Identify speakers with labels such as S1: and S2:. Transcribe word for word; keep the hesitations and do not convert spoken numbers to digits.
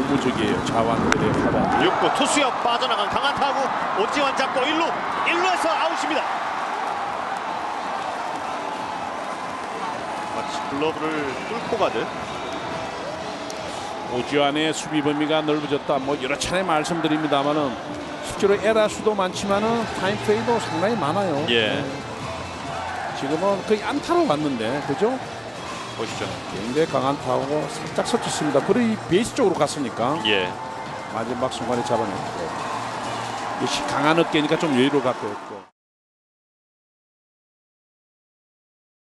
S1: 우부족이에요. 자완들의 파단.
S2: 육 구 투수역 빠져나간 강한 타구. 오지환 잡고 일 루 일 루에서 아웃입니다. 마치 글러브를 뚫고 가듯.
S1: 오지환의 수비 범위가 넓어졌다. 뭐 여러 차례 말씀드립니다만은 실제로 에라 수도 많지만은 타임 플레이도 상당히 많아요.
S2: 예.
S1: 네. 지금은 거의 안타로 갔는데, 그죠?
S2: 보시죠.
S1: 굉장히 강한 타구고 살짝 서쳤습니다. 거의 베이스 쪽으로 갔으니까
S2: 예.
S1: 마지막 순간에 잡아냈고, 역시 강한 어깨니까 좀 여유를 갖고 있고.